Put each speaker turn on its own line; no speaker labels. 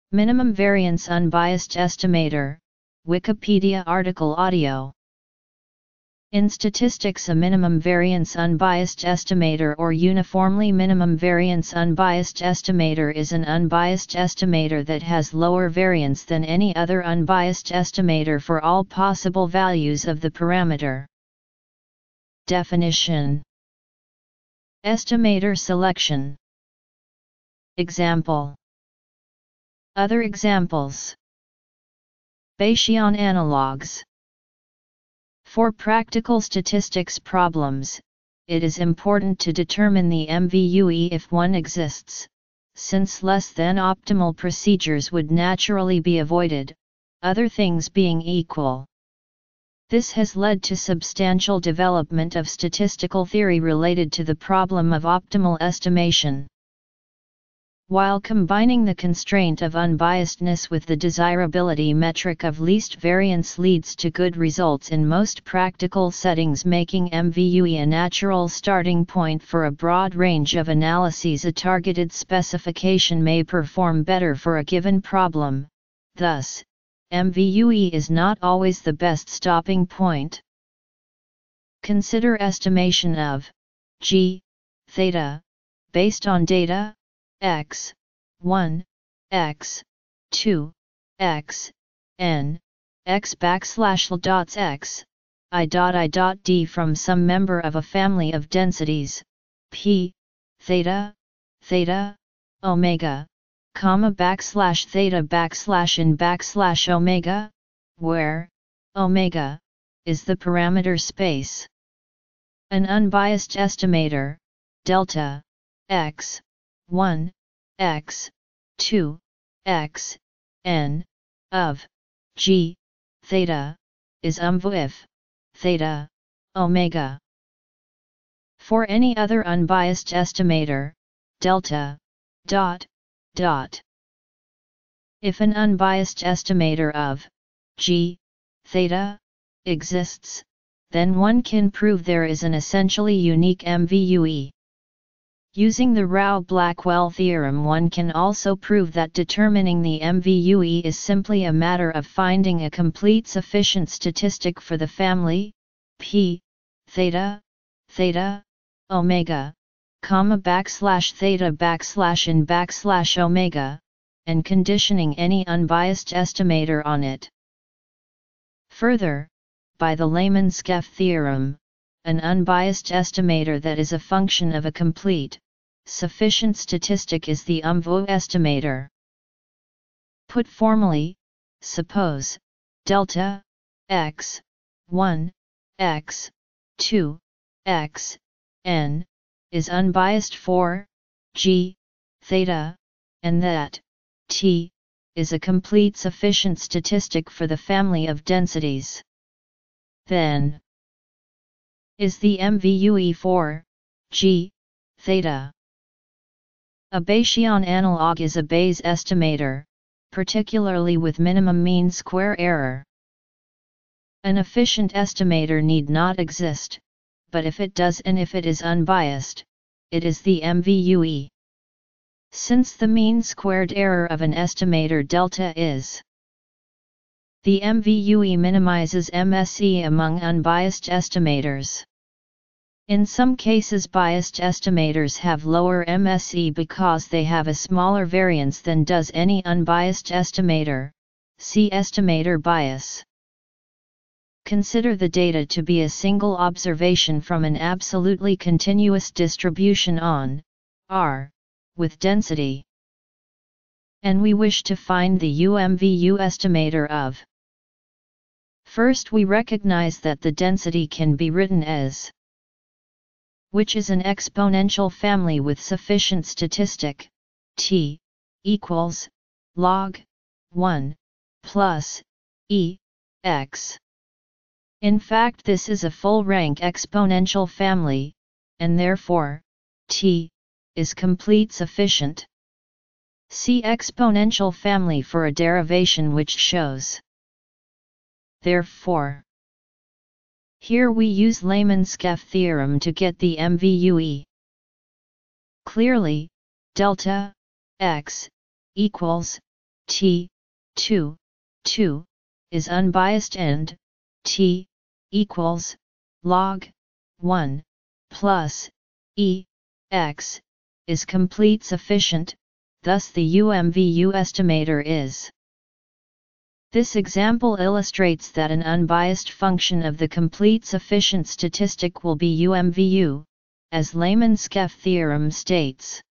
Minimum Variance Unbiased Estimator, Wikipedia article audio. In statistics, a minimum variance unbiased estimator or uniformly minimum variance unbiased estimator is an unbiased estimator that has lower variance than any other unbiased estimator for all possible values of the parameter. Definition: estimator selection. Example. Other examples. Bayesian analogues. For practical statistics problems, it is important to determine the MVUE if one exists, since less than optimal procedures would naturally be avoided, other things being equal. This has led to substantial development of statistical theory related to the problem of optimal estimation. While combining the constraint of unbiasedness with the desirability metric of least variance leads to good results in most practical settings, making MVUE a natural starting point for a broad range of analyses, a targeted specification may perform better for a given problem. Thus, MVUE is not always the best stopping point. Consider estimation of g theta based on data x 1 x 2 x n x backslash l dots x I dot d from some member of a family of densities p theta omega comma backslash theta backslash in backslash omega, where omega is the parameter space. An unbiased estimator delta x 1 x 2 x n of g theta is UMVU if theta omega. For any other unbiased estimator delta dot. If an unbiased estimator of g theta exists, then one can prove there is an essentially unique MVUE. Using the Rao-Blackwell theorem, one can also prove that determining the MVUE is simply a matter of finding a complete sufficient statistic for the family p theta omega comma backslash theta backslash in backslash omega, and conditioning any unbiased estimator on it. Further, by the Lehmann-Skeff theorem, an unbiased estimator that is a function of a complete, sufficient statistic is the UMVU estimator. Put formally, suppose delta x 1 x 2 x n is unbiased for g theta, and that t is a complete sufficient statistic for the family of densities. Then, is the MVUE for g theta. A Bayesian analog is a Bayes estimator, particularly with minimum mean square error. An efficient estimator need not exist, but if it does and if it is unbiased, it is the MVUE. Since the mean squared error of an estimator delta is, the MVUE minimizes MSE among unbiased estimators. In some cases, biased estimators have lower MSE because they have a smaller variance than does any unbiased estimator. See estimator bias. Consider the data to be a single observation from an absolutely continuous distribution on R with density, and we wish to find the UMVU estimator of. First, we recognize that the density can be written as, which is an exponential family with sufficient statistic, t equals log 1 plus e x. In fact, this is a full-rank exponential family, and therefore, t is complete sufficient. See exponential family for a derivation which shows. Therefore, here we use Lehmann-Skeff theorem to get the MVUE. Clearly, delta x equals T, 2, 2, is unbiased and T, equals, log, 1, plus, E, x, is complete sufficient, thus the UMVU estimator is. This example illustrates that an unbiased function of the complete sufficient statistic will be UMVU, as Lehmann-Skeff theorem states.